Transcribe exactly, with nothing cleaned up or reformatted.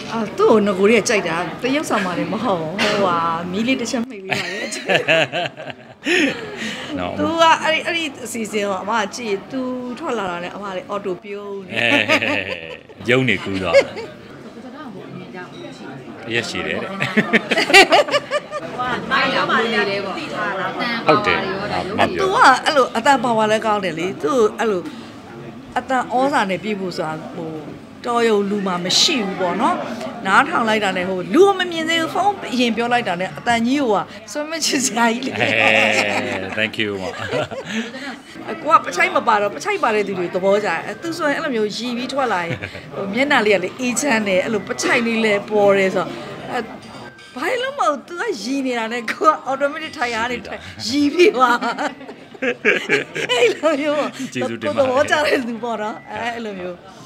啊，都那个也在的，都有什么的不好，好啊，米里的小妹妹来都啊，阿里阿里是是嘛，嘛这都拖拉拉的，嘛的奥多标。 有你估到。也是的。 哇，买有买的不？ ဟုတ်တယ်မပြော都啊，阿罗阿达爸爸来讲的哩，都阿罗阿达ဩစာနဲ့ပြဖို့ဆိုတာဟိုတော်ရုံလူမှာမရှိဘူးပေါ့နော်နားထောင်လိုက်တာနဲ့ဟိုလူမမြင်သေးဘူးဖုန်းအရင်ပြောလိုက်တာနဲ့အတန်ကြီးဟိုကဆွမ်းမချစ်စရာကြီးလေ thank you မကိုကပချိုက်မပါတော့ပချိုက်ပါတဲ့သူတွေသဘောကျတယ်သူဆိုရင်အဲ့လိုမျိုးရီပြီးထွက်လာရင်ဟိုမျက်နှာလေးကလေအေးချမ်းတယ်အဲ့လိုပချိုက်လေးလဲပေါ်တယ်ဆိုတော့အဲဘာလို့မဟုတ်သူကရီနေတာနဲ့ကိုက automatic ထိုင်ရနေရီပြီးသွားအဲ့လိုမျိုးကျေးဇူးတင်ပါတယ်သဘောကျတဲ့သူပေါ့နော်အဲ့လိုမျိုး